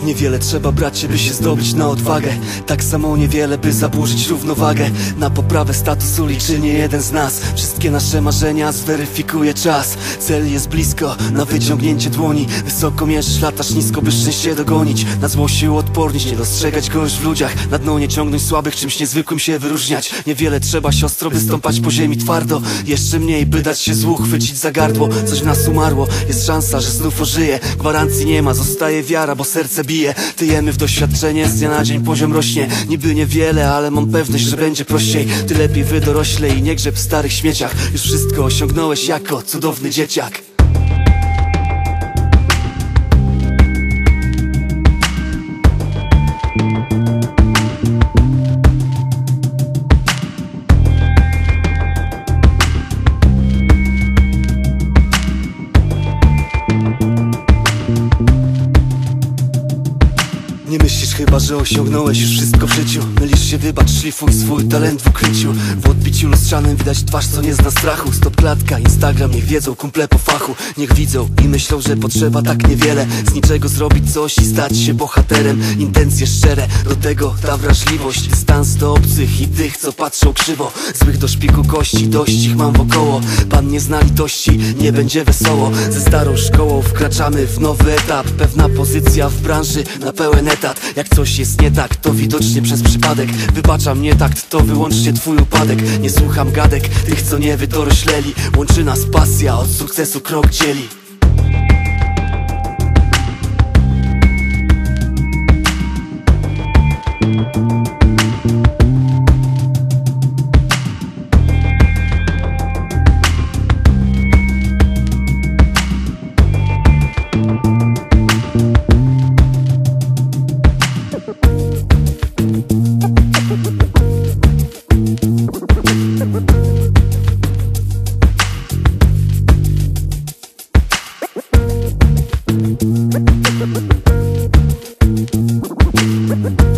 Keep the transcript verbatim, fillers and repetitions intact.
Niewiele trzeba bracie, by się zdobyć na odwagę. Tak samo niewiele, by zaburzyć równowagę. Na poprawę statusu liczy nie jeden z nas. Wszystkie nasze marzenia zweryfikuje czas. Cel jest blisko, na wyciągnięcie dłoni. Wysoko mierzysz, latasz nisko, by szczęście dogonić. Na zło się uodpornić, nie dostrzegać go już w ludziach. Na dno nie ciągnąć słabych, czymś niezwykłym się wyróżniać. Niewiele trzeba, siostro, by stąpać po ziemi twardo. Jeszcze mniej, by dać się złu chwycić za gardło. Coś w nas umarło, jest szansa, że znów ożyje. Gwarancji nie ma, zostaje wiara, bo serce bije. Tyjemy w doświadczenie, z dnia na dzień poziom rośnie. Niby niewiele, ale mam pewność, że będzie prościej. Ty lepiej wy dorośle i nie grzeb w starych śmieciach. Już wszystko osiągnąłeś jako cudowny dzieciak. Nie myślisz chyba, że osiągnąłeś już wszystko w życiu. Mylisz się, wybacz, szlifuj swój talent w ukryciu. W odbiciu lustrzanym widać twarz, co nie zna strachu. Stop klatka, Instagram, niech wiedzą kumple po fachu. Niech widzą i myślą, że potrzeba tak niewiele. Z niczego zrobić coś i stać się bohaterem. Intencje szczere, do tego ta wrażliwość. Dystans do obcych i tych, co patrzą krzywo. Złych do szpiku kości, dość ich mam wokoło. Pan nie zna litości, nie będzie wesoło. Ze starą szkołą wkraczamy w nowy etap. Pewna pozycja w branży na pełen etap. Jak coś jest nie tak, to widocznie przez przypadek. Wybaczam nie takt, to wyłącznie twój upadek. Nie słucham gadek tych, co nie wydorośleli. Łączy nas pasja, od sukcesu krok dzieli. We'll be right back.